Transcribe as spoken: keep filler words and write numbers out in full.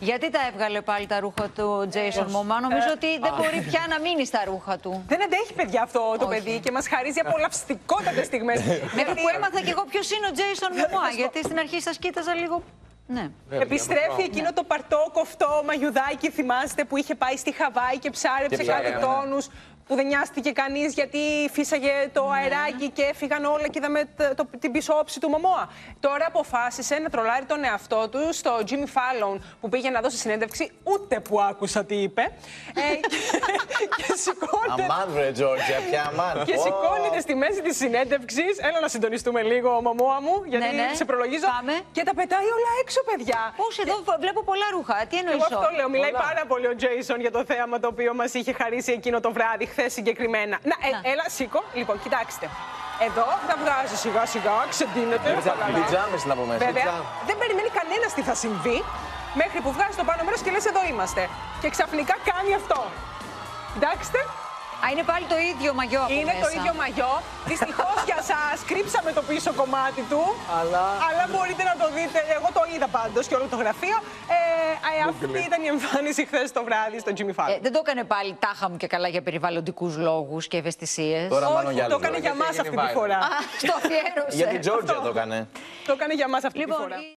Γιατί τα έβγαλε πάλι τα ρούχα του Jason Momoa? Νομίζω ότι δεν μπορεί πια να μείνει στα ρούχα του. Δεν αντέχει, παιδιά, αυτό το παιδί και μας χαρίζει απολαυστικότατες στιγμές. Μέχρι που έμαθα κι εγώ ποιος είναι ο Jason Momoa, γιατί στην αρχή σας κοίταζα λίγο. Ναι. Επιστρέφει εκείνο το παρτό κοφτό μαγιουδάκι, θυμάστε, που είχε πάει στη Χαβάη και ψάρεψε κάτι τόνους. Που δεν νοιάστηκε κανείς γιατί φύσαγε το αεράκι και έφυγαν όλα και είδαμε το, το, την πίσω όψη του Μωμόα. Τώρα αποφάσισε να τρολάρει τον εαυτό του στο Jimmy Fallon που πήγε να δώσει συνέντευξη, ούτε που άκουσα τι είπε. ε, και, και σηκώνεται. Αμάν, βρε Τζόρτζια, πια αμάν. Και σηκώνεται στη μέση της συνέντευξης. Έλα να συντονιστούμε λίγο, Μωμόα μου, γιατί ναι, ναι. σε προλογίζω. Πάμε. Και τα πετάει όλα έξω, παιδιά. Πώς, εδώ βλέπω πολλά ρούχα. Τι εννοείς? Εγώ αυτό λέω. Μιλάει πολλά. Πάρα πολύ ο Jason για το θέαμα το οποίο μας είχε χαρίσει εκείνο το βράδυ. Χθες συγκεκριμένα. Να, ε, να, έλα, σήκω. Λοιπόν, κοιτάξτε. Εδώ θα βγάζει σιγά σιγά, ξεντίνεται. Πιτζάμες να πούμε. Βέβαια, δεν περιμένει κανένας τι θα συμβεί μέχρι που βγάζει το πάνω μέρος και λες εδώ είμαστε. Και ξαφνικά κάνει αυτό. Κοιτάξτε. Α, είναι πάλι το ίδιο μαγιό. Είναι μέσα. το ίδιο μαγιό. Δυστυχώς για σας κρύψαμε το πίσω κομμάτι του. Αλλά... αλλά μπορείτε να το δείτε. Εγώ το είδα πάντως και όλο το γραφείο. Ε, ε, αυτή ήταν η εμφάνιση χθες το βράδυ στο Jimmy Fallon. Ε, δεν το έκανε πάλι τάχα μου και καλά για περιβαλλοντικούς λόγους και ευαισθησίες? Τώρα όχι, μάλλον για το έκανε για μας αυτή τη φορά. Α, στο αφιέρωσε. Για την Τζόρτζια το έκανε. Το έκανε για μας αυτή λοιπόν, τη φορά.